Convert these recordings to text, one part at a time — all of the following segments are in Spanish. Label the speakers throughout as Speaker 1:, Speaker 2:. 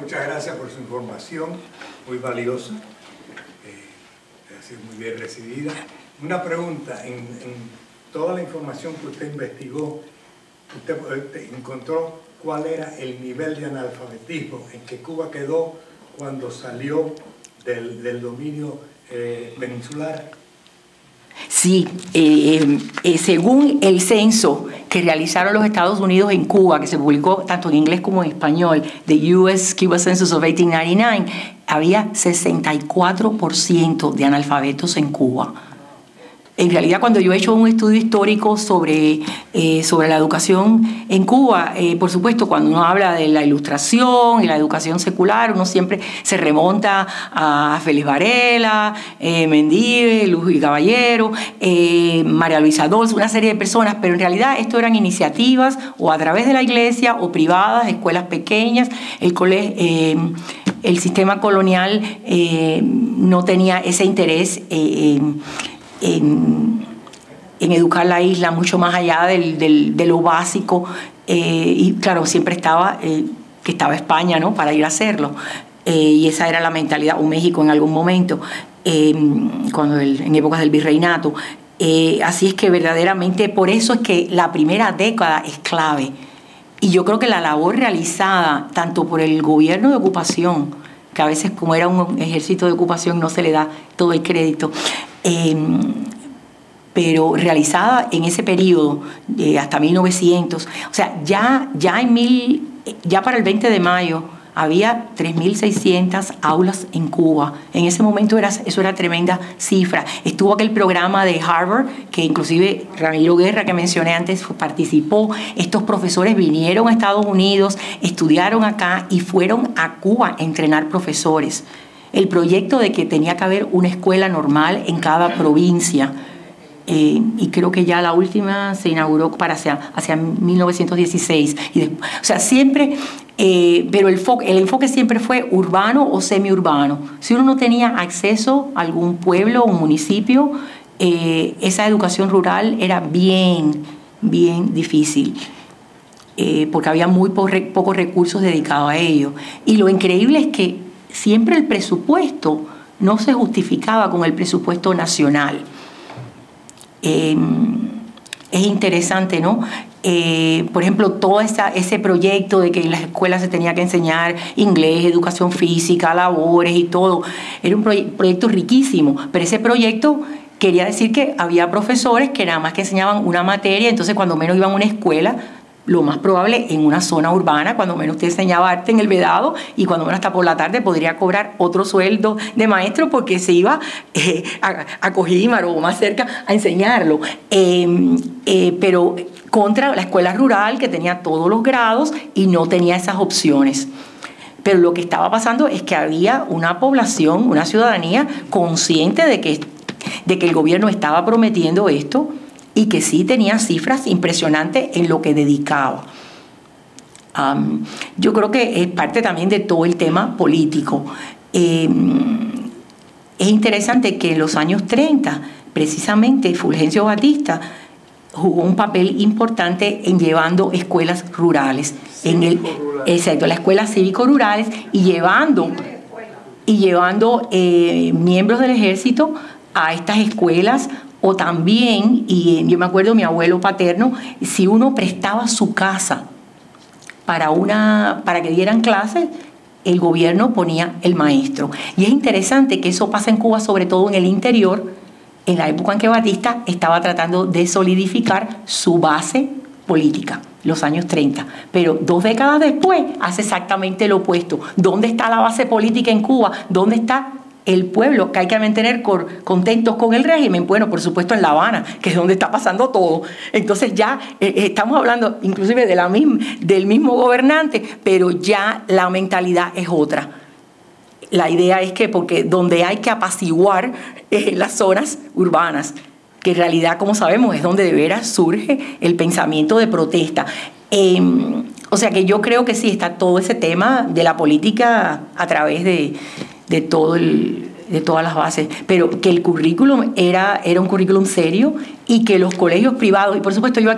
Speaker 1: muchas gracias por su información, muy valiosa, ha sido muy bien recibida. Una pregunta, en toda la información que usted investigó, usted encontró cuál era el nivel de analfabetismo en que Cuba quedó cuando salió del dominio peninsular.
Speaker 2: Sí, según el censo que realizaron los Estados Unidos en Cuba, que se publicó tanto en inglés como en español, The US Cuba Census of 1899, había 64% de analfabetos en Cuba. En realidad, cuando yo he hecho un estudio histórico sobre la educación en Cuba, por supuesto, cuando uno habla de la Ilustración y la educación secular, uno siempre se remonta a Félix Varela, Mendive, Luis Caballero, María Luisa Dolce, una serie de personas, pero en realidad esto eran iniciativas o a través de la iglesia o privadas, escuelas pequeñas, el sistema colonial no tenía ese interés en educar la isla mucho más allá de lo básico, y claro, siempre estaba España, ¿no?, para ir a hacerlo, y esa era la mentalidad, o México en algún momento, en épocas del virreinato. Así es que verdaderamente por eso es que la primera década es clave, y yo creo que la labor realizada tanto por el gobierno de ocupación, que a veces como era un ejército de ocupación no se le da todo el crédito, pero realizada en ese periodo hasta 1900, o sea, ya para el 20 de mayo había 3.600 aulas en Cuba. En ese momento eso era tremenda cifra. Estuvo aquel programa de Harvard, que inclusive Ramiro Guerra, que mencioné antes, participó. Estos profesores vinieron a Estados Unidos, estudiaron acá y fueron a Cuba a entrenar profesores. El proyecto de que tenía que haber una escuela normal en cada provincia. Y creo que ya la última se inauguró hacia 1916. O sea, siempre, pero el enfoque siempre fue urbano o semiurbano. Si uno no tenía acceso a algún pueblo o municipio, esa educación rural era bien difícil, porque había muy pocos recursos dedicados a ello. Y lo increíble es que siempre el presupuesto no se justificaba con el presupuesto nacional. Es interesante, ¿no? Por ejemplo, todo ese proyecto de que en las escuelas se tenía que enseñar inglés, educación física, labores y todo, era un proyecto riquísimo, pero ese proyecto quería decir que había profesores que nada más que enseñaban una materia, entonces cuando menos iban a una escuela, lo más probable en una zona urbana, cuando menos usted enseñaba arte en el Vedado y cuando menos hasta por la tarde podría cobrar otro sueldo de maestro porque se iba a Cojímaro o más cerca a enseñarlo. Pero contra la escuela rural que tenía todos los grados y no tenía esas opciones. Pero lo que estaba pasando es que había una población, una ciudadanía consciente de que el gobierno estaba prometiendo esto y que sí tenía cifras impresionantes en lo que dedicaba. Yo creo que es parte también de todo el tema político. Es interesante que en los años 30, precisamente Fulgencio Batista jugó un papel importante en llevando escuelas rurales. Exacto, las escuelas cívico-rurales y llevando miembros del ejército a estas escuelas. O también, y yo me acuerdo, mi abuelo paterno, si uno prestaba su casa para que dieran clases, el gobierno ponía el maestro. Y es interesante que eso pasa en Cuba, sobre todo en el interior, en la época en que Batista estaba tratando de solidificar su base política, los años 30. Pero 2 décadas después hace exactamente lo opuesto. ¿Dónde está la base política en Cuba? ¿Dónde está el pueblo que hay que mantener contentos con el régimen? Bueno, por supuesto en La Habana, que es donde está pasando todo. Entonces ya estamos hablando inclusive del mismo gobernante, pero ya la mentalidad es otra. La idea es que porque donde hay que apaciguar las zonas urbanas, que en realidad, como sabemos, es donde de veras surge el pensamiento de protesta. O sea que yo creo que sí está todo ese tema de la política a través de todas las bases, pero que el currículum era un currículum serio y que los colegios privados, y por supuesto yo aquí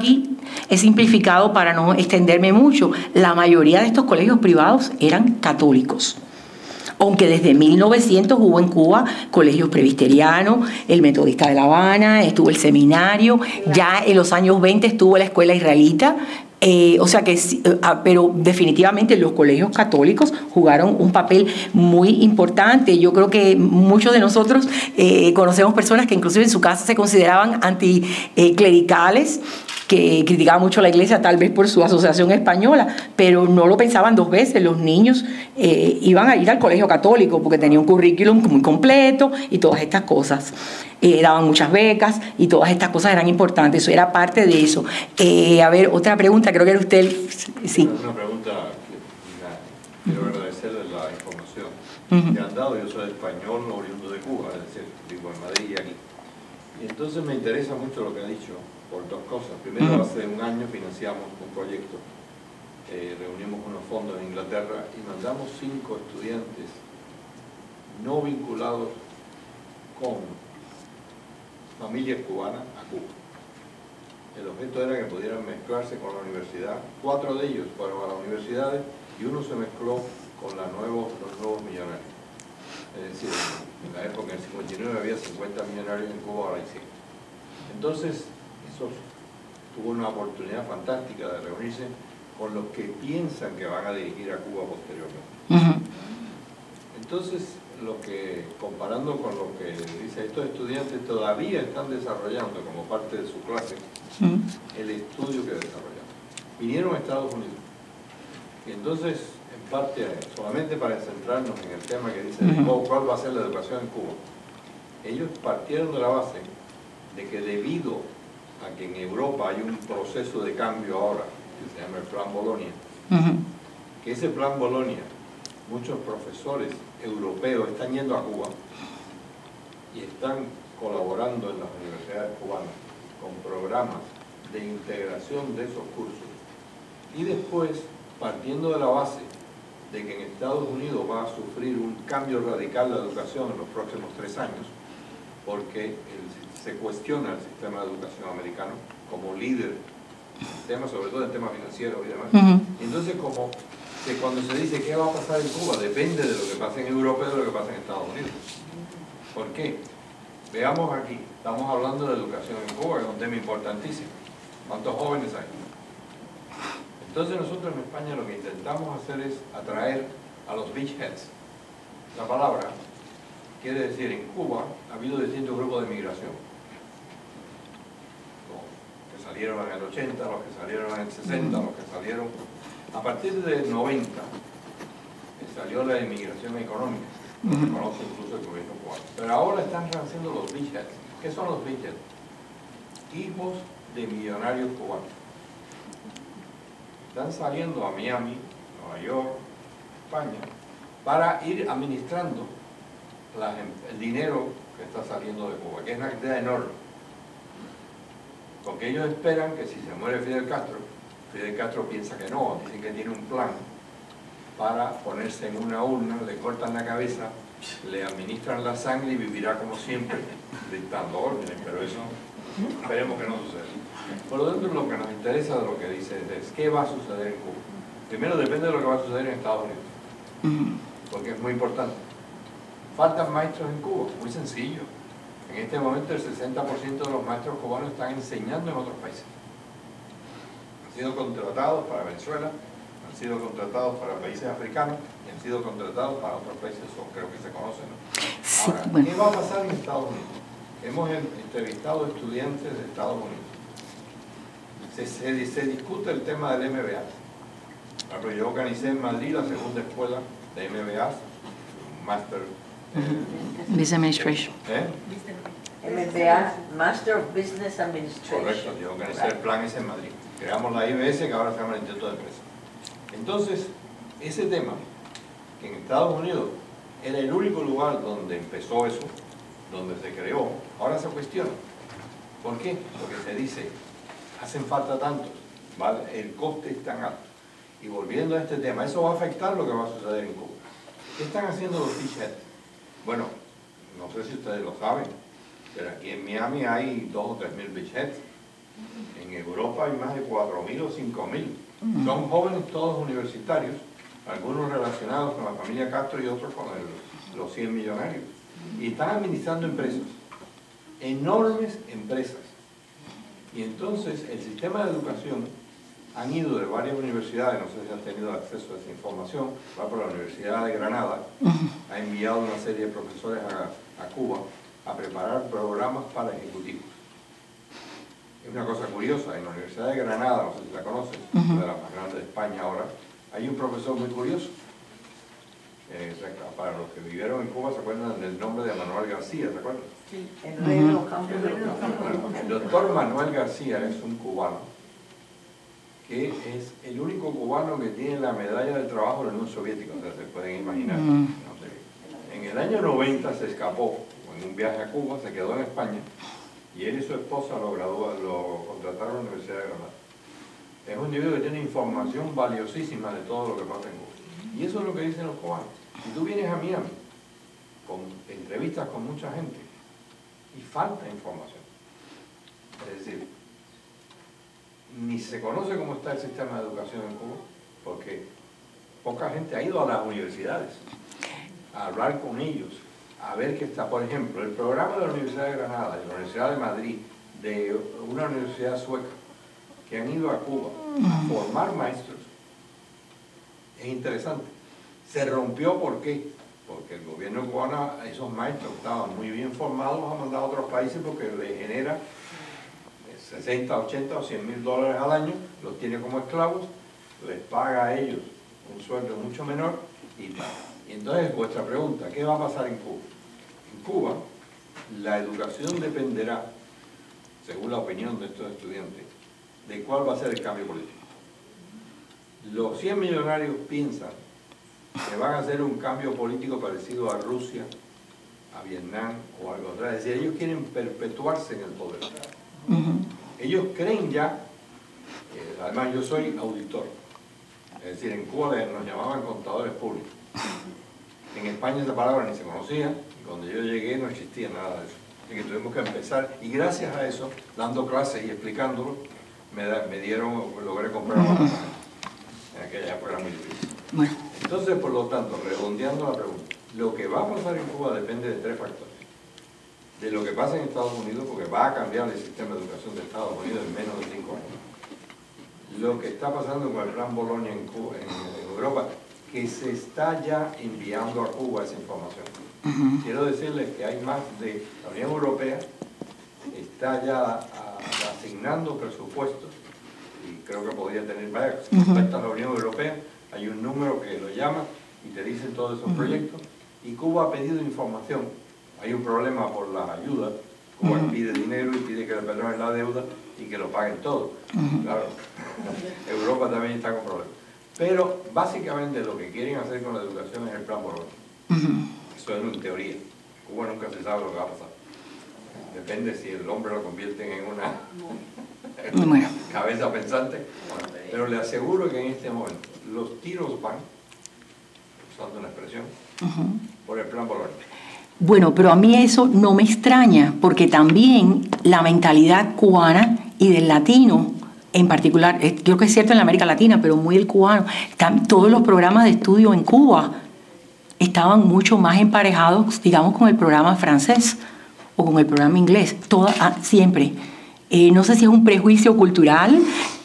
Speaker 2: he simplificado para no extenderme mucho, la mayoría de estos colegios privados eran católicos. Aunque desde 1900 hubo en Cuba colegios presbiterianos, el Metodista de La Habana, estuvo el seminario, ya en los años 20 estuvo la escuela israelita, o sea que, pero definitivamente los colegios católicos jugaron un papel muy importante. Yo creo que muchos de nosotros conocemos personas que inclusive en su casa se consideraban anticlericales, que criticaban mucho a la iglesia, tal vez por su asociación española, pero no lo pensaban dos veces. Los niños iban a ir al colegio católico porque tenía un currículum muy completo y todas estas cosas. Daban muchas becas y todas estas cosas eran importantes. Eso era parte de eso. A ver, otra pregunta, creo que era usted. Sí.
Speaker 3: Una pregunta, quiero agradecerle la información que han dado. Yo soy español, oriundo de Cuba, es decir, vivo en Madrid y aquí. Y entonces me interesa mucho lo que ha dicho por dos cosas. Primero, hace un año financiamos un proyecto, reunimos unos fondos en Inglaterra y mandamos 5 estudiantes no vinculados con familias cubanas a Cuba. El objeto era que pudieran mezclarse con la universidad. 4 de ellos fueron a las universidades y uno se mezcló con los nuevos millonarios. Es decir, en la época, en el 59, había 50 millonarios en Cuba, ahora hay 100. Entonces, eso tuvo una oportunidad fantástica de reunirse con los que piensan que van a dirigir a Cuba posteriormente. Entonces, comparando con lo que dice, estos estudiantes todavía están desarrollando como parte de su clase el estudio que desarrollaron. Vinieron a Estados Unidos. Y entonces, en parte, solamente para centrarnos en el tema que dice cuál va a ser la educación en Cuba, ellos partieron de la base de que debido a que en Europa hay un proceso de cambio ahora, que se llama el Plan Bolonia, que ese Plan Bolonia, muchos profesores europeos están yendo a Cuba y están colaborando en las universidades cubanas con programas de integración de esos cursos. Y después, partiendo de la base de que en Estados Unidos va a sufrir un cambio radical de educación en los próximos 3 años, porque se cuestiona el sistema de educación americano como líder, sobre todo en temas financieros y demás. Entonces, como que cuando se dice qué va a pasar en Cuba, depende de lo que pase en Europa y de lo que pase en Estados Unidos. ¿Por qué? Veamos aquí, estamos hablando de educación en Cuba, que es un tema importantísimo. ¿Cuántos jóvenes hay? Entonces nosotros en España lo que intentamos hacer es atraer a los beachheads. La palabra quiere decir, en Cuba ha habido distintos grupos de migración. Los que salieron en el 80, los que salieron en el 60, los que salieron... A partir del 90 salió la inmigración económica, lo que conoce incluso el gobierno cubano. Pero ahora están naciendo los beachheads. ¿Qué son los beachheads? Hijos de millonarios cubanos. Están saliendo a Miami, Nueva York, España, para ir administrando el dinero que está saliendo de Cuba, que es una cantidad enorme. Porque ellos esperan que si se muere Fidel Castro piensa que no, dicen que tiene un plan para ponerse en una urna, le cortan la cabeza, le administran la sangre y vivirá como siempre dictando órdenes, pero eso esperemos que no suceda. Por lo tanto, lo que nos interesa de lo que dice es qué va a suceder en Cuba. Primero depende de lo que va a suceder en Estados Unidos, porque es muy importante. ¿Faltan maestros en Cuba? Muy sencillo. En este momento el 60% de los maestros cubanos están enseñando en otros países. Han sido contratados para Venezuela, han sido contratados para países africanos y han sido contratados para otros países, creo que se conocen, ¿no?
Speaker 2: Sí,
Speaker 3: ahora,
Speaker 2: bueno.
Speaker 3: ¿qué va a pasar en Estados Unidos? Hemos entrevistado estudiantes de Estados Unidos. Se discute el tema del MBA. Claro, yo organicé en Madrid la segunda escuela de MBA, Master
Speaker 2: Business Administration.
Speaker 4: MBA, Master of Business Administration.
Speaker 3: Correcto, yo organicé el plan ese en Madrid. Creamos la IBS, que ahora se llama el Instituto de Empresa. Entonces, ese tema, que en Estados Unidos era el único lugar donde empezó eso, donde se creó, ahora se cuestiona. ¿Por qué? Porque se dice, hacen falta tantos, ¿vale? El coste es tan alto. Y volviendo a este tema, eso va a afectar lo que va a suceder en Cuba. ¿Qué están haciendo los beachheads? Bueno, no sé si ustedes lo saben, pero aquí en Miami hay 2.000 o 3.000 beachheads. En Europa hay más de 4.000 o 5.000. Son jóvenes todos universitarios, algunos relacionados con la familia Castro y otros con los 100 millonarios. Y están administrando empresas, enormes empresas. Y entonces el sistema de educación han ido de varias universidades, no sé si han tenido acceso a esa información, va por la Universidad de Granada, ha enviado una serie de profesores a Cuba a preparar programas para ejecutivos. Es una cosa curiosa, en la Universidad de Granada, no sé si la conoces, una de las más grandes de España ahora, hay un profesor muy curioso. Para los que vivieron en Cuba se acuerdan del nombre de Manuel García, ¿se acuerdan?
Speaker 4: Sí, el
Speaker 3: doctor Manuel García es un cubano que es el único cubano que tiene la medalla del trabajo de la Unión Soviética, o sea, se pueden imaginar. No sé. En el año 90 se escapó en un viaje a Cuba, se quedó en España y él y su esposa lo contrataron a la Universidad de Granada. Es un individuo que tiene información valiosísima de todo lo que pasa en Cuba. Y eso es lo que dicen los cubanos. Si tú vienes a Miami con entrevistas con mucha gente y falta información, es decir, ni se conoce cómo está el sistema de educación en Cuba, porque poca gente ha ido a las universidades a hablar con ellos, a ver qué está. Por ejemplo, el programa de la Universidad de Granada, de la Universidad de Madrid, de una universidad sueca, que han ido a Cuba a formar maestros, es interesante. Se rompió, ¿por qué? Porque el gobierno cubano, esos maestros estaban muy bien formados, los ha mandado a otros países porque les genera 60, 80 o 100 mil dólares al año, los tiene como esclavos, les paga a ellos un sueldo mucho menor y tal. Y entonces, vuestra pregunta, ¿qué va a pasar en Cuba? En Cuba, la educación dependerá, según la opinión de estos estudiantes, de cuál va a ser el cambio político. Los 100 millonarios piensan que van a hacer un cambio político parecido a Rusia, a Vietnam o algo así. Es decir, ellos quieren perpetuarse en el poder. Ellos creen ya, además yo soy auditor, es decir, en Cuba nos llamaban contadores públicos. En España esa palabra ni se conocía, y cuando yo llegué no existía nada de eso. Así que tuvimos que empezar, y gracias a eso, dando clases y explicándolo, logré comprar una casa. En aquella época era muy difícil.
Speaker 2: Bueno.
Speaker 3: Entonces, por lo tanto, redondeando la pregunta, lo que va a pasar en Cuba depende de tres factores. De lo que pasa en Estados Unidos, porque va a cambiar el sistema de educación de Estados Unidos en menos de 5 años. Lo que está pasando con el Plan Bolonia en Cuba, en Europa, que se está ya enviando a Cuba esa información. Quiero decirles que hay más de la Unión Europea, está ya asignando presupuestos, y creo que podría tener varias, respecto a la Unión Europea, hay un número que lo llama y te dicen todos esos proyectos, y Cuba ha pedido información. Hay un problema por las ayudas, Cuba pide dinero y pide que le perdonen la deuda y que lo paguen todo. Claro, Europa también está con problemas. Pero básicamente lo que quieren hacer con la educación es el Plan Bolonia. Eso es en teoría. Cuba nunca se sabe lo que va a pasar. Depende si el hombre lo convierten en una cabeza pensante. Pero le aseguro que en este momento los tiros van, usando una expresión, por el Plan Bolonia.
Speaker 2: Bueno, pero a mí eso no me extraña, porque también la mentalidad cubana y del latino, en particular, creo que es cierto en la América Latina, pero muy el cubano, todos los programas de estudio en Cuba estaban mucho más emparejados, digamos, con el programa francés o con el programa inglés, siempre. No sé si es un prejuicio cultural,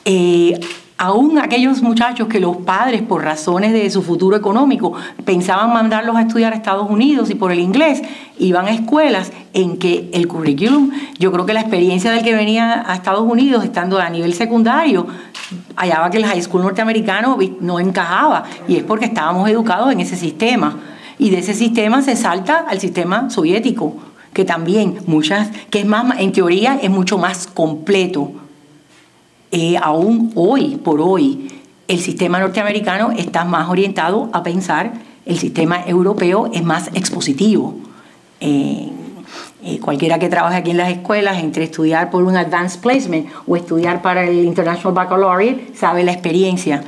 Speaker 2: aún aquellos muchachos que los padres, por razones de su futuro económico, pensaban mandarlos a estudiar a Estados Unidos y por el inglés, iban a escuelas en que el currículum, yo creo que la experiencia del que venía a Estados Unidos, estando a nivel secundario, hallaba que el high school norteamericano no encajaba, y es porque estábamos educados en ese sistema. Y de ese sistema se salta al sistema soviético, que también que es más, en teoría, es mucho más completo. Aún hoy por hoy el sistema norteamericano está más orientado a pensar, el sistema europeo es más expositivo. Cualquiera que trabaje aquí en las escuelas, entre estudiar por un Advanced Placement o estudiar para el International Baccalaureate, sabe la experiencia.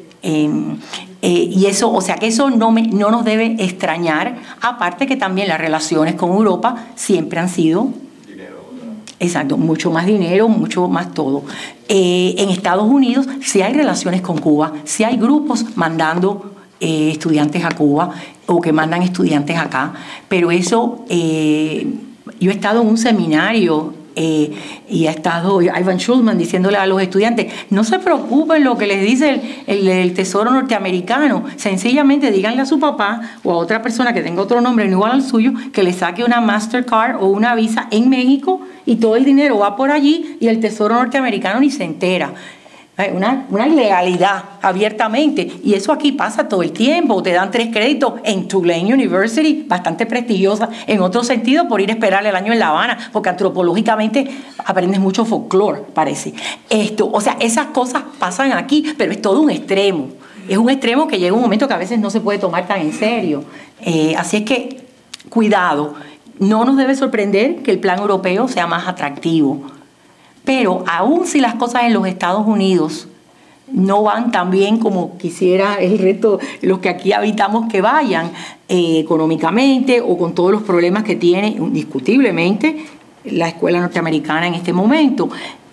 Speaker 2: Y eso, o sea que eso no nos debe extrañar, aparte que también las relaciones con Europa siempre han sido Exacto, mucho más dinero, mucho más todo. En Estados Unidos sí hay relaciones con Cuba, sí hay grupos mandando estudiantes a Cuba o que mandan estudiantes acá, pero eso, yo he estado en un seminario y ha estado Ivan Schulman diciéndole a los estudiantes, no se preocupen lo que les dice el Tesoro norteamericano, sencillamente díganle a su papá o a otra persona que tenga otro nombre no igual al suyo, que le saque una Mastercard o una Visa en México y todo el dinero va por allí y el Tesoro norteamericano ni se entera. Una ilegalidad abiertamente, y eso aquí pasa todo el tiempo. Te dan 3 créditos en Tulane University, bastante prestigiosa en otro sentido, por ir a esperar el año en La Habana, porque antropológicamente aprendes mucho folclore, parece. O sea, esas cosas pasan aquí, pero es todo un extremo. Es un extremo que llega un momento que a veces no se puede tomar tan en serio. Así es que, cuidado, no nos debe sorprender que el plan europeo sea más atractivo. Pero aún si las cosas en los Estados Unidos no van tan bien como quisiera el resto, los que aquí habitamos que vayan, económicamente o con todos los problemas que tiene indiscutiblemente la escuela norteamericana en este momento,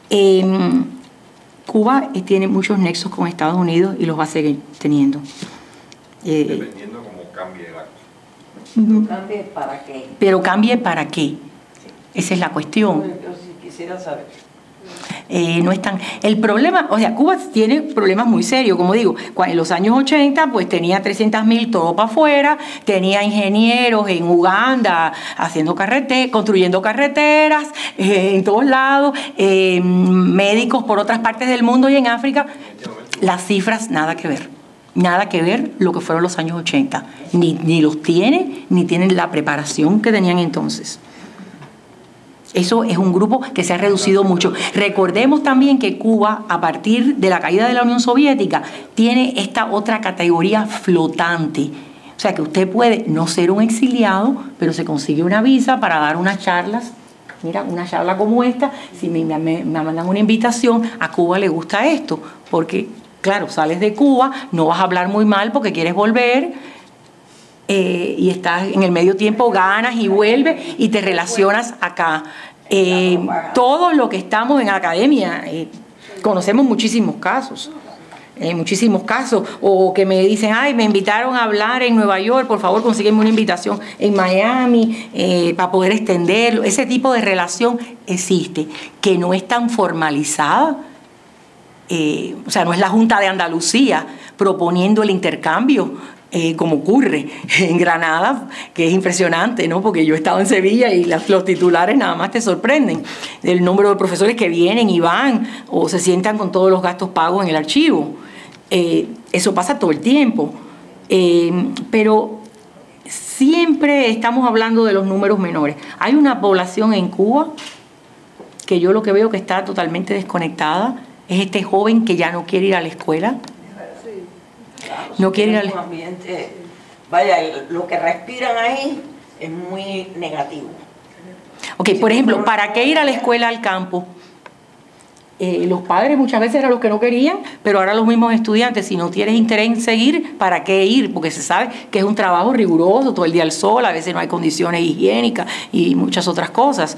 Speaker 2: Cuba tiene muchos nexos con Estados Unidos y los va a seguir teniendo.
Speaker 3: Dependiendo cómo cambie la cosa.
Speaker 4: ¿Cambie para qué?
Speaker 2: Pero cambie para qué. Esa es la cuestión.
Speaker 4: Yo sí quisiera saber.
Speaker 2: No están. El problema, o sea, Cuba tiene problemas muy serios, como digo, en los años 80 pues tenía 300.000 todo para afuera, tenía ingenieros en Uganda haciendo construyendo carreteras en todos lados, médicos por otras partes del mundo y en África. Las cifras nada que ver lo que fueron los años 80, ni los tiene, ni tienen la preparación que tenían entonces. Eso es un grupo que se ha reducido mucho. Recordemos también que Cuba, a partir de la caída de la Unión Soviética, tiene esta otra categoría flotante. O sea, que usted puede no ser un exiliado, pero se consigue una visa para dar unas charlas. Mira, una charla como esta, si me mandan una invitación, a Cuba le gusta esto, porque, claro, sales de Cuba, no vas a hablar muy mal porque quieres volver, y estás en el medio tiempo, ganas y vuelves y te relacionas acá. Todos los que estamos en academia conocemos muchísimos casos, o que me dicen, ay, me invitaron a hablar en Nueva York, por favor consígueme una invitación en Miami para poder extenderlo. Ese tipo de relación existe, que no es tan formalizada. O sea, no es la Junta de Andalucía proponiendo el intercambio, como ocurre en Granada, que es impresionante, ¿no? Porque yo he estado en Sevilla y los titulares nada más te sorprenden del número de profesores que vienen y van o se sientan con todos los gastos pagos en el archivo. Eso pasa todo el tiempo, pero siempre estamos hablando de los números menores. Hay una población en Cuba que yo lo que veo que está totalmente desconectada, es este joven que ya no quiere ir a la escuela. No quiere ir al
Speaker 4: ambiente, vaya, lo que respiran ahí es muy negativo.
Speaker 2: Ok, por ejemplo, ¿para qué ir a la escuela al campo? Los padres muchas veces eran los que no querían, pero ahora los mismos estudiantes, si no tienes interés en seguir, ¿para qué ir? Porque se sabe que es un trabajo riguroso, todo el día al sol, a veces no hay condiciones higiénicas y muchas otras cosas.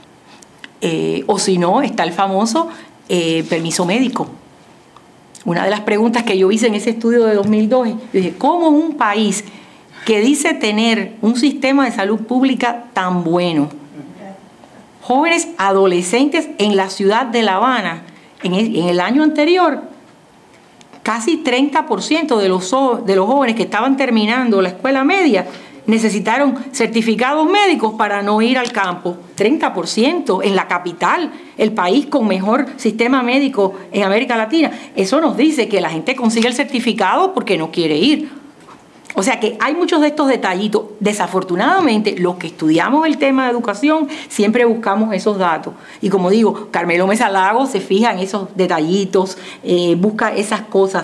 Speaker 2: O si no, está el famoso permiso médico. Una de las preguntas que yo hice en ese estudio de 2002, yo dije, ¿cómo un país que dice tener un sistema de salud pública tan bueno, jóvenes adolescentes en la ciudad de La Habana, en el año anterior, casi 30% de los jóvenes que estaban terminando la escuela media necesitaron certificados médicos para no ir al campo? 30% en la capital, el país con mejor sistema médico en América Latina. Eso nos dice que la gente consigue el certificado porque no quiere ir. O sea que hay muchos de estos detallitos. Desafortunadamente, los que estudiamos el tema de educación siempre buscamos esos datos. Y como digo, Carmelo Mesa Lago se fija en esos detallitos, busca esas cosas.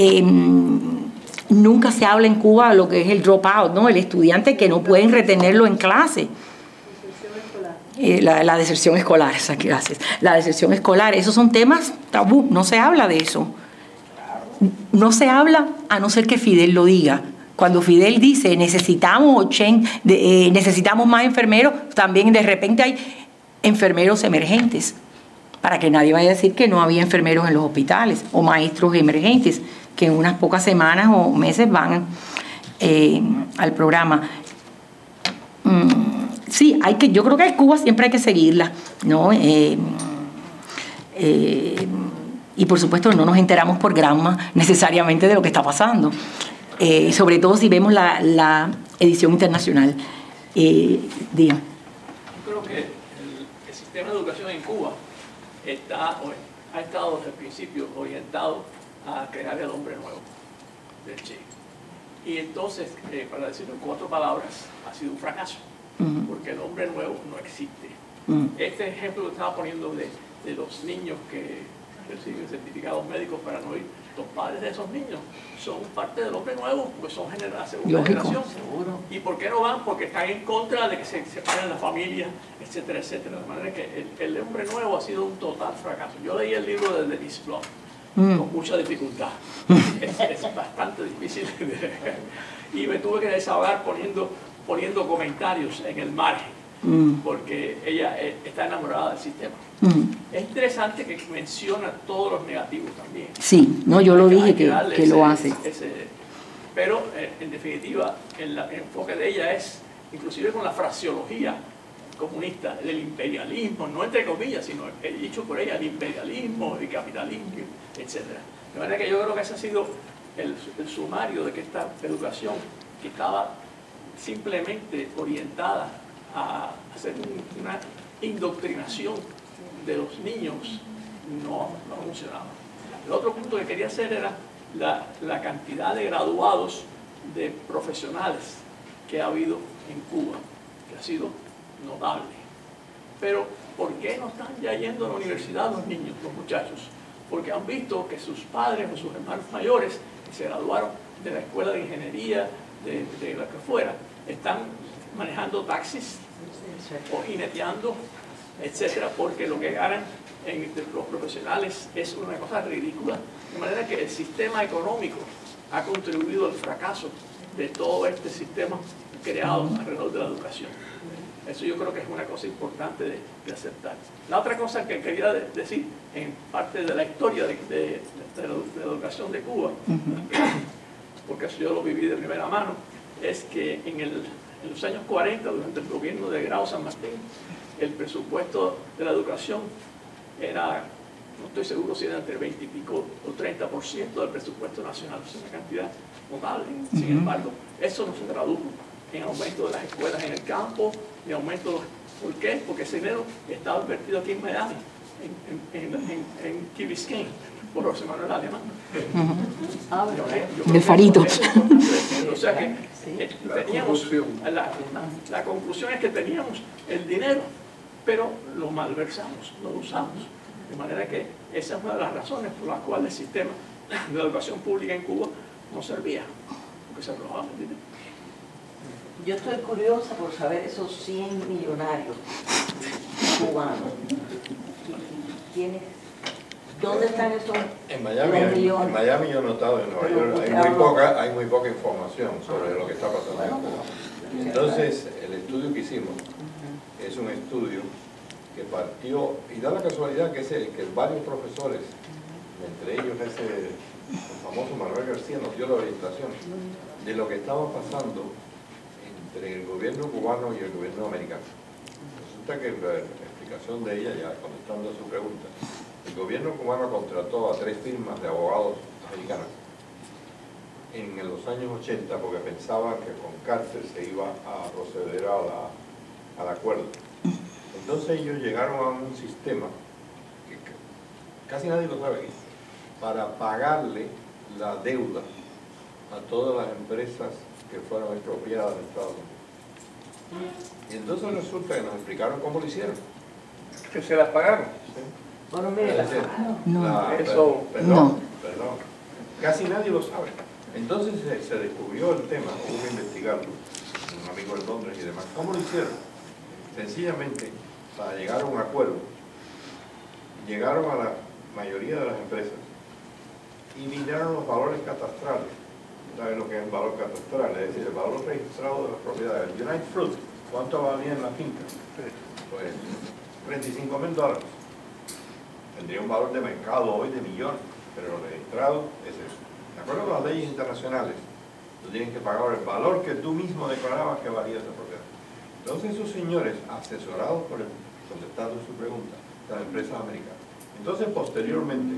Speaker 2: Nunca se habla en Cuba de lo que es el dropout, ¿no? El estudiante que no pueden retenerlo en clase. La deserción escolar, gracias. La deserción escolar, esos son temas tabú, no se habla de eso. No se habla a no ser que Fidel lo diga. Cuando Fidel dice necesitamos más enfermeros, también de repente hay enfermeros emergentes, para que nadie vaya a decir que no había enfermeros en los hospitales o maestros emergentes que en unas pocas semanas o meses van al programa. Sí, yo creo que Cuba siempre hay que seguirla, ¿no? Y por supuesto no nos enteramos por Granma necesariamente de lo que está pasando, sobre todo si vemos la edición internacional. Díaz.
Speaker 5: Creo que el sistema de educación en Cuba ha estado desde el principio orientado a crear el hombre nuevo del Che. Y entonces, para decirlo en 4 palabras, ha sido un fracaso, porque el hombre nuevo no existe. Este ejemplo que estaba poniendo de los niños que reciben certificados médicos para no ir, los padres de esos niños son parte del hombre nuevo, porque son segunda generación. ¿Y por qué no van? Porque están en contra de que se separen las familias, etcétera, etcétera. De manera que el hombre nuevo ha sido un total fracaso. Yo leí el libro de Dennis Bloch con mucha dificultad. Es bastante difícil de leer. Y me tuve que desahogar poniendo comentarios en el margen, porque ella está enamorada del sistema. Es interesante que menciona todos los negativos también.
Speaker 2: Sí, no, yo lo dije que lo hace.
Speaker 5: Pero en definitiva, el enfoque de ella es, inclusive con la fraseología comunista, del imperialismo, no entre comillas, sino el dicho por ella, el imperialismo, el capitalismo, etc. De manera que yo creo que ese ha sido el sumario de que esta educación, que estaba simplemente orientada a hacer una indoctrinación de los niños, no funcionaba. El otro punto que quería hacer era la cantidad de graduados, de profesionales que ha habido en Cuba, que ha sido notable. Pero, ¿por qué no están ya yendo a la universidad los niños, los muchachos? Porque han visto que sus padres o sus hermanos mayores, que se graduaron de la escuela de ingeniería, de la que fuera, están manejando taxis o jineteando, etcétera, porque lo que ganan los profesionales es una cosa ridícula. De manera que el sistema económico ha contribuido al fracaso de todo este sistema creado alrededor de la educación. Eso yo creo que es una cosa importante de aceptar. La otra cosa que quería decir, en parte de la historia de la educación de Cuba, porque eso yo lo viví de primera mano, es que en los años 40, durante el gobierno de Grau San Martín, el presupuesto de la educación era, no estoy seguro si era entre 20 y pico o 30% del presupuesto nacional, es una cantidad notable. Sin embargo, eso no se tradujo en aumento de las escuelas en el campo, en aumento de... ¿Por qué? Porque ese dinero estaba invertido aquí en Miami, en Key Biscayne, por José Manuel Alemán.
Speaker 2: Del Farito.
Speaker 5: O sea que teníamos, la conclusión es que teníamos el dinero, pero lo malversamos, no lo usamos. De manera que esa es una de las razones por las cuales el sistema de educación pública en Cuba no servía, porque se robaba el dinero.
Speaker 4: Yo estoy curiosa por saber esos 100 millonarios cubanos. ¿Dónde están esos millones?
Speaker 3: En Miami yo he notado, en Nueva York hay muy poca información sobre lo que está pasando en Cuba. Entonces, el estudio que hicimos es un estudio que partió, y da la casualidad que varios profesores, entre ellos el famoso Manuel García, nos dio la orientación de lo que estaba pasando entre el gobierno cubano y el gobierno americano. Resulta que la explicación de ella, ya contestando a su pregunta, el gobierno cubano contrató a 3 firmas de abogados americanos en los años 80 porque pensaban que con Carter se iba a proceder al acuerdo. Entonces ellos llegaron a un sistema que casi nadie lo sabe aquí, para pagarle la deuda a todas las empresas que fueron expropiadas de Estados Unidos. Y entonces resulta que nos explicaron cómo lo hicieron.
Speaker 1: Que se las pagaron.
Speaker 3: ¿Sí?
Speaker 4: Bueno, mire,
Speaker 3: perdón. Casi nadie lo sabe. Entonces se descubrió el tema, hubo que investigarlo, un amigo de Londres y demás. ¿Cómo lo hicieron? Sencillamente, para llegar a un acuerdo, llegaron a la mayoría de las empresas y midieron los valores catastrales. ¿Saben lo que es el valor catastral? Es decir, el valor registrado de las propiedades. United Fruit, ¿cuánto valía en la finca? Pues $35.000. Tendría un valor de mercado hoy de millones, pero registrado es eso. De acuerdo con las leyes internacionales, tú tienes que pagar el valor que tú mismo declarabas que valía esa propiedad. Entonces esos señores, asesorados por contestando su pregunta, las empresas americanas. Entonces posteriormente,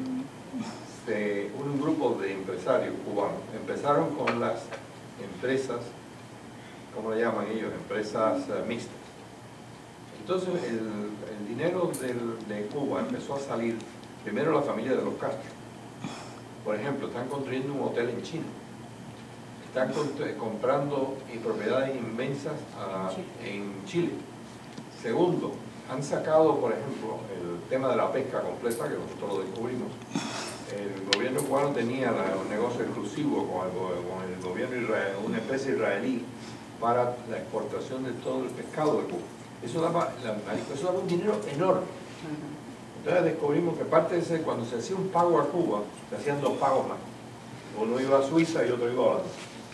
Speaker 3: un grupo de empresarios cubanos empezaron con las empresas, ¿cómo le llaman ellos? Empresas mixtas. Entonces el dinero de Cuba empezó a salir, primero la familia de los Castro. Por ejemplo, están construyendo un hotel en China. Están comprando propiedades inmensas en Chile. Segundo, han sacado, por ejemplo, el tema de la pesca completa, que nosotros lo descubrimos. El gobierno cubano tenía un negocio exclusivo con el gobierno israelí, una especie israelí, para la exportación de todo el pescado de Cuba. Eso daba un dinero enorme. Entonces descubrimos que parte de ese, cuando se hacía un pago a Cuba, se hacían 2 pagos más. Uno iba a Suiza y otro iba a Holanda.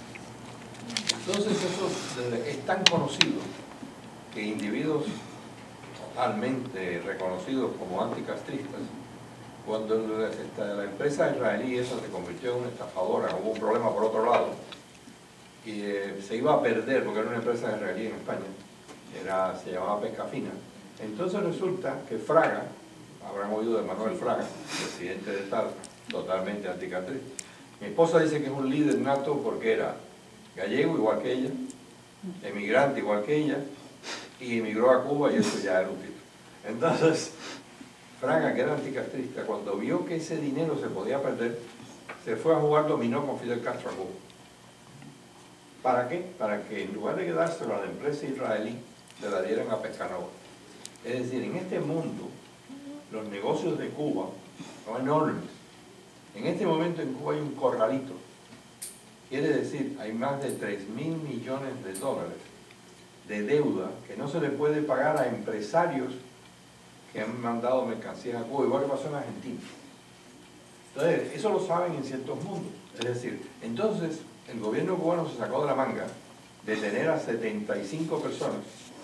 Speaker 3: Entonces eso es tan conocido que individuos totalmente reconocidos como anticastristas, cuando la empresa israelí esa se convirtió en una estafadora, hubo un problema por otro lado, y se iba a perder porque era una empresa israelí en España, se llamaba Pesca Fina. Entonces resulta que Fraga, habrán oído de Manuel Fraga, presidente de tal, totalmente anticastrista. Mi esposa dice que es un líder nato porque era gallego igual que ella, emigrante igual que ella, y emigró a Cuba y eso ya era un título. Entonces, Fraga, que era anticastrista, cuando vio que ese dinero se podía perder, se fue a jugar dominó con Fidel Castro a Cuba. ¿Para qué? Para que en lugar de quedárselo a la empresa israelí, se la dieran a Pescanova. Es decir, en este mundo, los negocios de Cuba son enormes. En este momento en Cuba hay un corralito. Quiere decir, hay más de 3.000 millones de dólares de deuda que no se le puede pagar a empresarios que han mandado mercancías a Cuba, igual que pasó en Argentina. Entonces, eso lo saben en ciertos mundos. Es decir, entonces, el gobierno cubano se sacó de la manga de tener a 75 personas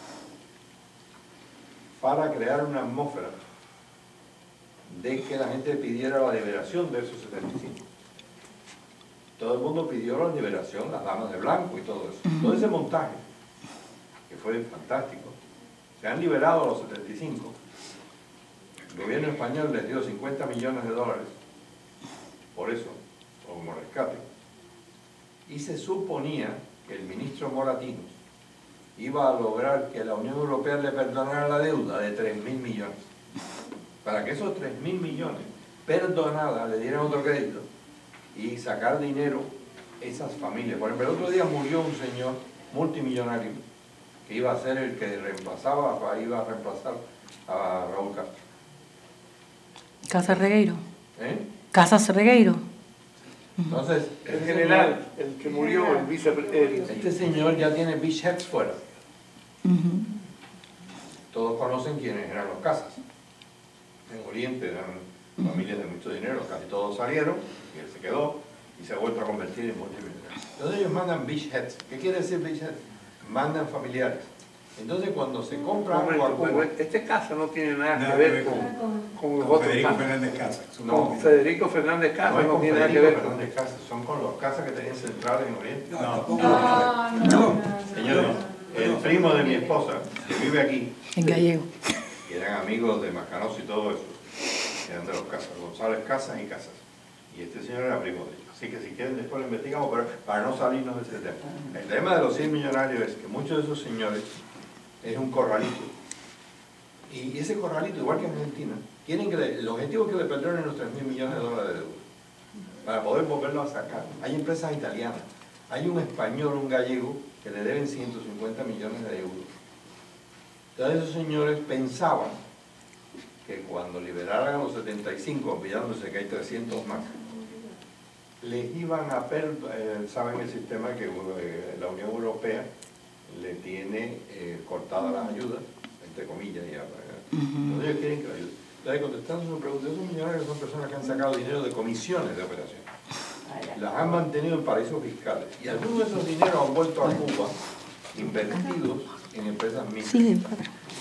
Speaker 3: para crear una atmósfera de que la gente pidiera la liberación de esos 75. Todo el mundo pidió la liberación, las damas de blanco y todo eso. Todo ese montaje, que fue fantástico, se han liberado a los 75. El gobierno español les dio 50 millones de dólares por eso, o como rescate. Y se suponía que el ministro Moratinos iba a lograr que la Unión Europea le perdonara la deuda de 3.000 millones. Para que esos 3.000 millones perdonada le dieran otro crédito y sacar dinero esas familias. Por ejemplo, el otro día murió un señor multimillonario que iba a ser el que iba a reemplazar a Raúl Castro.
Speaker 2: Casa Regueiro.
Speaker 3: Casas
Speaker 2: Regueiro.
Speaker 3: Entonces,
Speaker 5: El general, el que murió, el vicepresidente.
Speaker 3: este señor ya tiene beach heads fuera. Todos conocen quiénes eran los Casas. En Oriente eran familias de mucho dinero, casi todos salieron, y él se quedó, y se ha vuelto a convertir en multimillonario. Entonces ellos mandan beach heads. ¿Qué quiere decir beach heads? Mandan familiares. Entonces cuando se compra algo a Cuba...
Speaker 5: Este caso no tiene nada que ver con los otros
Speaker 1: Federico
Speaker 5: casos.
Speaker 1: Fernández Casas.
Speaker 5: Con Federico Fernández Casas
Speaker 3: No es
Speaker 5: no
Speaker 3: con
Speaker 5: tiene nada que
Speaker 3: Federico
Speaker 5: ver con
Speaker 3: Fernández Casas, son con los Casas que tenían centrales en Oriente.
Speaker 1: No.
Speaker 3: Señores, el primo de mi esposa, que vive aquí,
Speaker 2: En gallego.
Speaker 3: que eran amigos de Mascanoso y todo eso, eran de los Casas, González Casas y Casas. Y este señor era primo de ellos. Así que si quieren después lo investigamos, pero para no salirnos de ese tema. El tema de los 100 millonarios es que muchos de esos señores es un corralito. Y ese corralito, igual que en Argentina, quieren que el objetivo es que le perdonen los 3.000 millones de dólares de deuda para poder volverlo a sacar. Hay empresas italianas, hay un español, un gallego, que le deben 150 millones de euros. Entonces esos señores pensaban que cuando liberaran a los 75, olvidándose que hay 300 más, les iban a saben el sistema que la Unión Europea le tiene cortadas las ayudas, entre comillas, ya. Entonces ellos quieren que la ayuden. Entonces, contestando su pregunta, esos millonarios son personas que han sacado dinero de comisiones de operaciones. Las han mantenido en paraísos fiscales. Y algunos de esos dineros han vuelto a Cuba invertidos en empresas mixtas.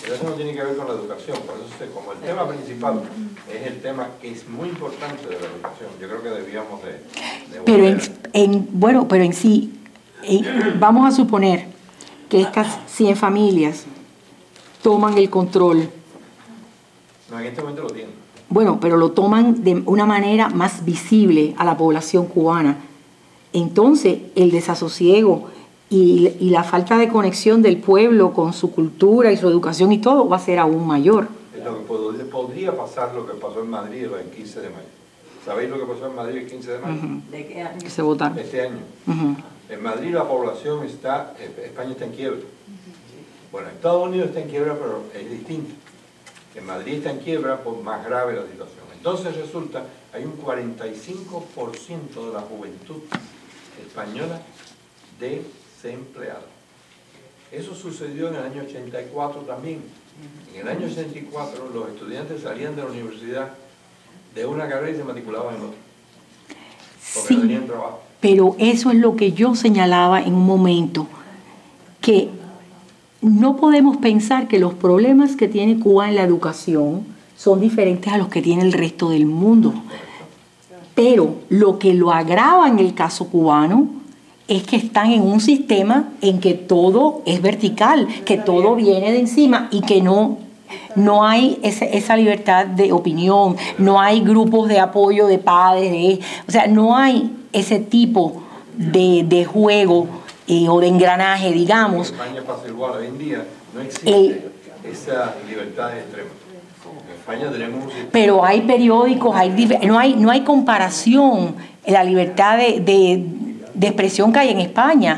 Speaker 3: Pero eso no tiene que ver con la educación, por eso como el tema principal es el tema que es muy importante de la educación, yo creo que debíamos de
Speaker 2: pero pero en sí, vamos a suponer que estas 100 familias toman el control.
Speaker 3: No, en este momento lo tienen.
Speaker 2: Bueno, pero lo toman de una manera más visible a la población cubana. Entonces, el desasosiego y la falta de conexión del pueblo con su cultura y su educación y todo va a ser aún mayor.
Speaker 3: Es lo que podría pasar lo que pasó en Madrid el 15 de mayo. ¿Sabéis lo que pasó en Madrid el 15 de mayo?
Speaker 4: ¿De qué año?
Speaker 2: Que se votaron.
Speaker 3: Este año. En Madrid la población está, España está en quiebra. Bueno, Estados Unidos está en quiebra, pero es distinto. En Madrid está en quiebra por más grave la situación. Entonces resulta, hay un 45% de la juventud española desempleada. Eso sucedió en el año 84 también. En el año 84 los estudiantes salían de la universidad de una carrera y se matriculaban en otra. Porque no tenían trabajo.
Speaker 2: Pero eso es lo que yo señalaba en un momento, que no podemos pensar que los problemas que tiene Cuba en la educación son diferentes a los que tiene el resto del mundo. Pero lo que lo agrava en el caso cubano es que están en un sistema en que todo es vertical, que todo viene de encima y que no hay esa libertad de opinión, no hay grupos de apoyo de padres, o sea, no hay ese tipo de juego o de engranaje, digamos.
Speaker 3: En España pasa igual, hoy en día no existe esa libertad extrema. En España tenemos un sistema.
Speaker 2: Pero hay periódicos, no hay comparación en la libertad de expresión que hay en España.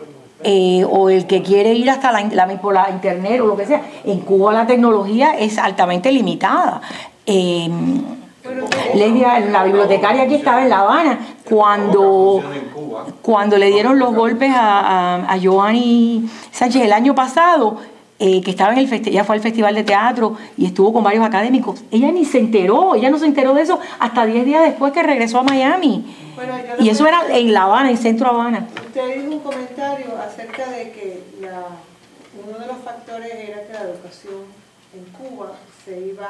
Speaker 2: O el que quiere ir hasta por la internet o lo que sea. En Cuba la tecnología es altamente limitada. La bibliotecaria aquí estaba en La Habana cuando le dieron los golpes a Joanny Sánchez el año pasado, que estaba en ella fue al Festival de Teatro y estuvo con varios académicos. Ella no se enteró de eso hasta 10 días después que regresó a Miami.
Speaker 6: Bueno,
Speaker 2: y eso era en La Habana, en Centro Habana.
Speaker 6: Usted hizo un comentario acerca de que uno de los factores era que la educación en Cuba se iba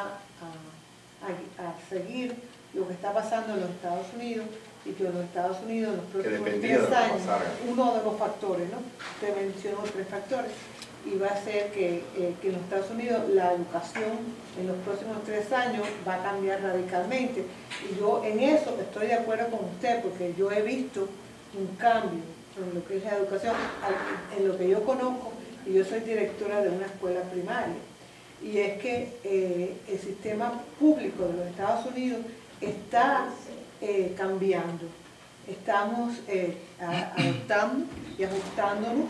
Speaker 6: a seguir lo que está pasando en los Estados Unidos y que en los Estados Unidos en los próximos 3 años, uno de los factores, ¿no? Usted mencionó 3 factores, y va a ser que en los Estados Unidos la educación en los próximos 3 años va a cambiar radicalmente. Y yo en eso estoy de acuerdo con usted, porque yo he visto un cambio en lo que es la educación, en lo que yo conozco, y yo soy directora de una escuela primaria. Y es que el sistema público de los Estados Unidos está cambiando. Estamos adoptando y ajustándonos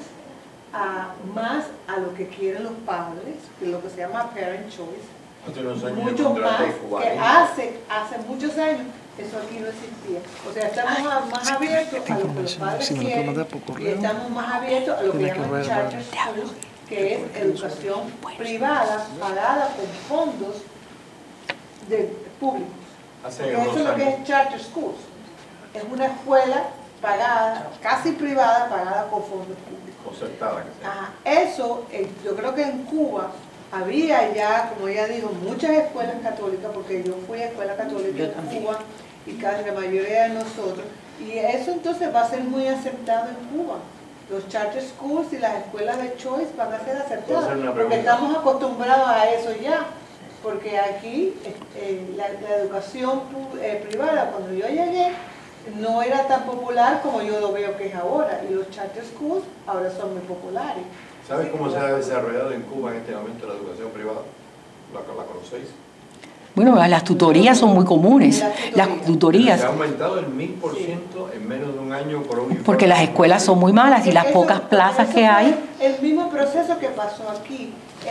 Speaker 6: más a lo que quieren los padres, que es lo que se llama parent choice, mucho más que hace muchos años eso aquí no existía. O sea, estamos más abiertos a lo que los padres quieren y estamos más abiertos a lo que llaman charter schools, que es educación privada pagada con fondos públicos. Porque eso es lo que es charter schools. Es una escuela pagada, casi privada, pagada con fondos públicos.
Speaker 3: Concertada, que sea.
Speaker 6: Ajá. Eso, yo creo que en Cuba había ya, como ella dijo, muchas escuelas católicas, porque yo fui a escuela católica en Cuba y casi la mayoría de nosotros, y eso entonces va a ser muy aceptado en Cuba. Los charter schools y las escuelas de choice van a ser aceptadas, porque estamos acostumbrados a eso ya. Porque aquí la educación privada, cuando yo llegué, no era tan popular como yo lo veo que es ahora, y los charter schools ahora son muy populares.
Speaker 3: ¿Sabes cómo se ha desarrollado en Cuba en este momento la educación privada? ¿La conocéis?
Speaker 2: Bueno, las tutorías son muy comunes. Las tutorías.
Speaker 3: Se ha aumentado el 1000% en menos de un año por un.
Speaker 2: Porque las escuelas son muy malas y las pocas plazas que hay.
Speaker 6: El mismo proceso que pasó aquí.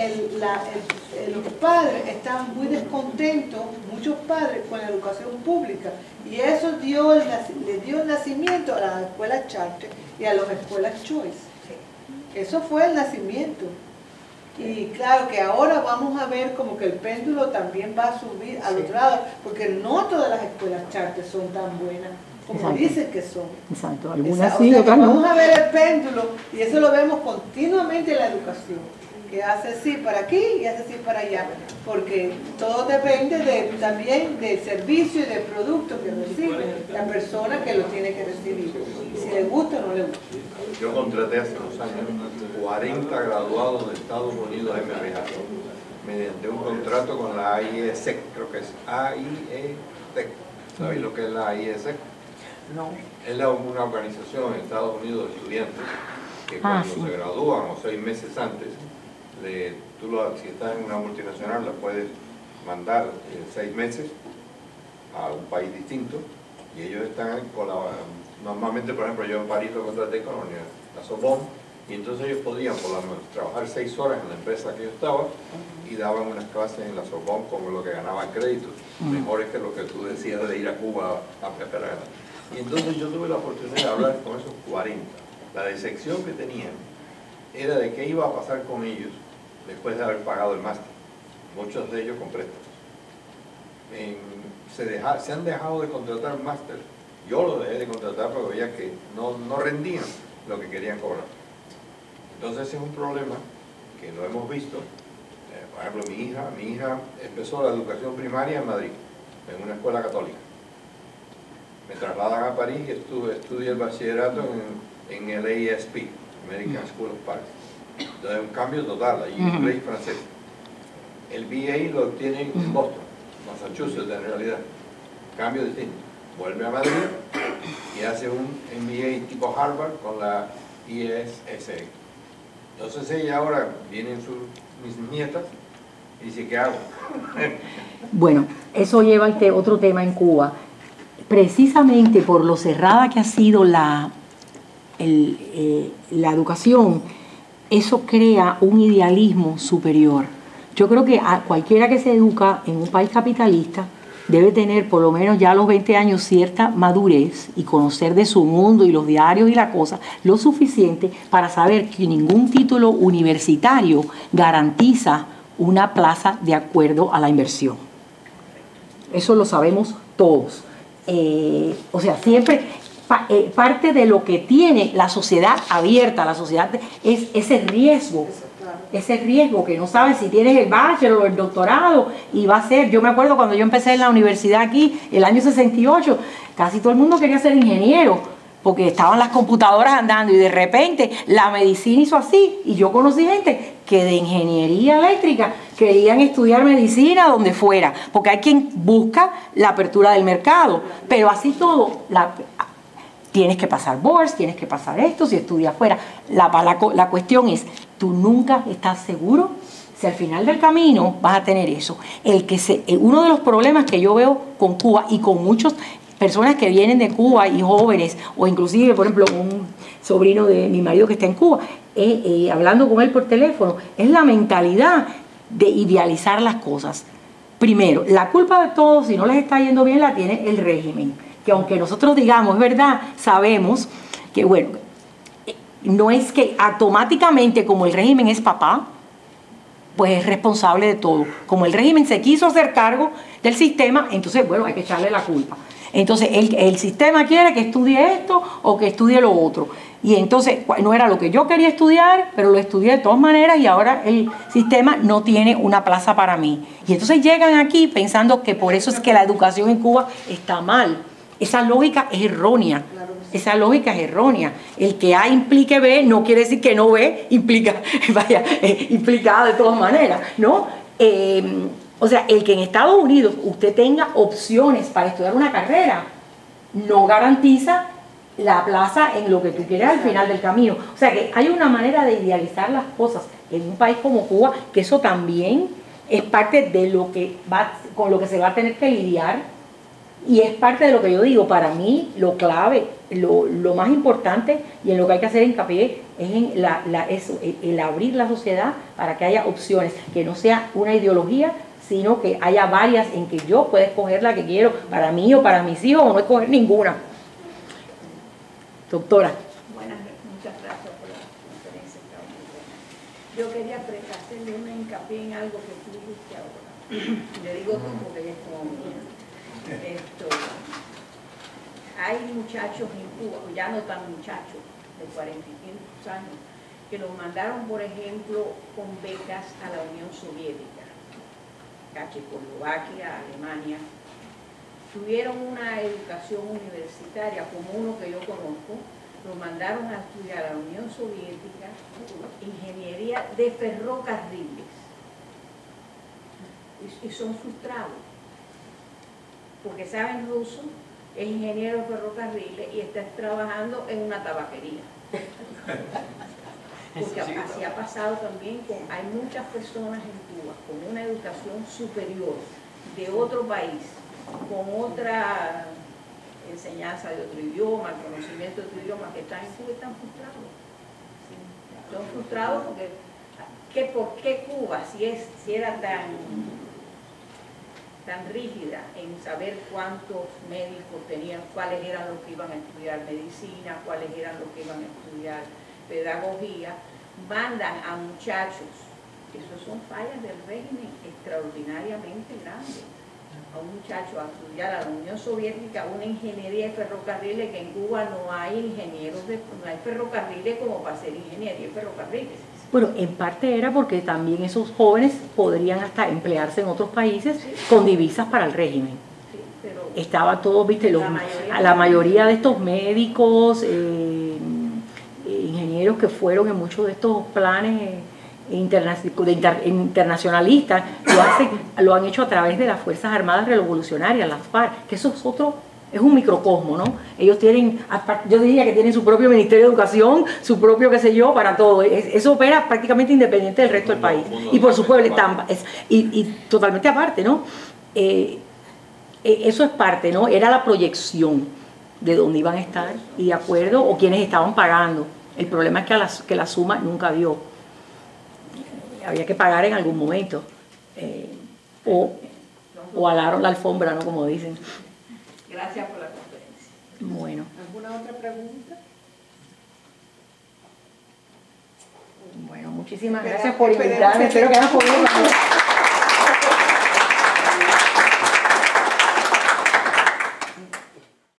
Speaker 6: Los padres estaban muy descontentos, muchos padres, con la educación pública, y eso le dio el nacimiento a las escuelas charter y a las escuelas choice. Eso fue el nacimiento. Y claro que ahora vamos a ver como que el péndulo también va a subir al otro lado, porque no todas las escuelas charter son tan buenas como dicen que son.
Speaker 2: Exacto, algunas sí,
Speaker 6: o sea,
Speaker 2: otras no.
Speaker 6: Vamos a ver el péndulo, y eso lo vemos continuamente en la educación. que hace sí para aquí y hace sí para allá, porque todo depende también del servicio y del producto que recibe la persona que lo tiene que recibir, si le gusta o no le gusta.
Speaker 3: Yo contraté hace unos años 40 graduados de Estados Unidos MBA mediante un contrato con la AIESEC, creo que es AIESEC. ¿Sabéis lo que es la AIESEC?
Speaker 4: No.
Speaker 3: Es una organización en Estados Unidos de estudiantes que cuando
Speaker 2: sí.
Speaker 3: se gradúan o 6 meses antes, si estás en una multinacional la puedes mandar 6 meses a un país distinto y ellos están normalmente, por ejemplo, yo en París lo contraté con la Sorbonne y entonces ellos podían por lo menos trabajar 6 horas en la empresa que yo estaba y daban unas clases en la Sorbonne con lo que ganaban créditos, mejores que lo que tú decías de ir a Cuba a preparar. Y entonces yo tuve la oportunidad de hablar con esos 40. La decepción que tenían era de qué iba a pasar con ellos después de haber pagado el máster. Muchos de ellos con préstamos. Se han dejado de contratar máster. Yo lo dejé de contratar porque veía que no rendían lo que querían cobrar. Entonces ese es un problema que lo hemos visto. Por ejemplo, mi hija empezó la educación primaria en Madrid, en una escuela católica. Me trasladan a París y estudié el bachillerato en el AESP, American School of Paris. Entonces un cambio total, allí inglés y francés. El BA lo obtiene en Boston, Massachusetts en realidad. Cambio distinto. Vuelve a Madrid y hace un MBA tipo Harvard con la IESE. Entonces ella ahora vienen mis nietas y dice, ¿qué hago?
Speaker 2: Bueno, eso lleva a otro tema en Cuba. Precisamente por lo cerrada que ha sido la educación, eso crea un idealismo superior. Yo creo que a cualquiera que se educa en un país capitalista debe tener por lo menos ya a los 20 años cierta madurez y conocer de su mundo y los diarios y la cosa lo suficiente para saber que ningún título universitario garantiza una plaza de acuerdo a la inversión. Eso lo sabemos todos. O sea, siempre parte de lo que tiene la sociedad abierta, la sociedad es ese riesgo que no sabes si tienes el bachelor o el doctorado y va a ser. Yo me acuerdo cuando yo empecé en la universidad aquí, el año 68, casi todo el mundo quería ser ingeniero porque estaban las computadoras andando y de repente la medicina hizo así y yo conocí gente que de ingeniería eléctrica querían estudiar medicina donde fuera, porque hay quien busca la apertura del mercado, pero así todo, tienes que pasar boards, tienes que pasar esto, si estudias fuera. La cuestión es, tú nunca estás seguro si al final del camino vas a tener eso. Uno de los problemas que yo veo con Cuba y con muchas personas que vienen de Cuba y jóvenes, o inclusive, por ejemplo, un sobrino de mi marido que está en Cuba, hablando con él por teléfono, es la mentalidad de idealizar las cosas. Primero, la culpa de todo, si no les está yendo bien, la tiene el régimen. Que aunque nosotros digamos, es verdad, sabemos que, bueno, no es que automáticamente como el régimen es papá, pues es responsable de todo. Como el régimen se quiso hacer cargo del sistema, entonces, bueno, hay que echarle la culpa. Entonces, el sistema quiere que estudie esto o que estudie lo otro. Y entonces, no era lo que yo quería estudiar, pero lo estudié de todas maneras y ahora el sistema no tiene una plaza para mí. Y entonces llegan aquí pensando que por eso es que la educación en Cuba está mal. Esa lógica es errónea. Esa lógica es errónea. El que A implique B no quiere decir que no B implica, implicada de todas maneras, ¿no? O sea, el que en Estados Unidos usted tenga opciones para estudiar una carrera no garantiza la plaza en lo que tú quieres al final del camino. O sea, que hay una manera de idealizar las cosas en un país como Cuba, que eso también es parte de lo que con lo que se va a tener que lidiar. Y es parte de lo que yo digo, para mí lo clave, lo más importante y en lo que hay que hacer hincapié es en el abrir la sociedad para que haya opciones, que no sea una ideología, sino que haya varias en que yo pueda escoger la que quiero para mí o para mis hijos o no escoger ninguna. Doctora.
Speaker 7: Buenas, muchas gracias por la conferencia. Yo quería hacerle un hincapié en algo que tú dijiste ahora. Le digo tú porque ella es como mía. Hay muchachos en Cuba, ya no tan muchachos, de 40 y 5 años, que los mandaron, por ejemplo, con becas a la Unión Soviética, a Checoslovaquia, a Alemania. Tuvieron una educación universitaria, como uno que yo conozco, lo mandaron a estudiar a la Unión Soviética ingeniería de ferrocarriles. Y son frustrados, porque saben ruso, es ingeniero de ferrocarriles y está trabajando en una tabaquería. Porque así ha pasado también, hay muchas personas en Cuba con una educación superior de otro país, con otra enseñanza de otro idioma, conocimiento de otro idioma, que están en Cuba y están frustrados. Son frustrados porque, ¿por qué Cuba, si era tan rígida en saber cuántos médicos tenían, cuáles eran los que iban a estudiar medicina, cuáles eran los que iban a estudiar pedagogía, mandan a muchachos, eso son fallas del régimen extraordinariamente grandes, a un muchacho a estudiar a la Unión Soviética una ingeniería de ferrocarriles, que en Cuba no hay ingenieros, no hay ferrocarriles como para ser ingeniería de ferrocarriles.
Speaker 2: Bueno, en parte era porque también esos jóvenes podrían hasta emplearse en otros países con divisas para el régimen.
Speaker 7: Sí, pero
Speaker 2: estaba todo, viste, la mayoría de estos médicos, ingenieros que fueron en muchos de estos planes internacionalistas, lo han hecho a través de las Fuerzas Armadas Revolucionarias, las FARC, que eso es otro, es un microcosmo, ¿no? Ellos tienen, yo diría que tienen su propio Ministerio de Educación, su propio qué sé yo, para todo. Eso opera prácticamente independiente del resto del país. Y por supuesto, y totalmente aparte, ¿no? Eso es parte, ¿no? Era la proyección de dónde iban a estar y de acuerdo, o quienes estaban pagando. El problema es que la suma nunca dio. Había que pagar en algún momento. O alaron la alfombra, ¿no? Como dicen.
Speaker 7: Gracias por la conferencia.
Speaker 2: Bueno.
Speaker 6: ¿Alguna otra pregunta?
Speaker 2: Bueno, muchísimas gracias por invitarme. Espero que hayan podido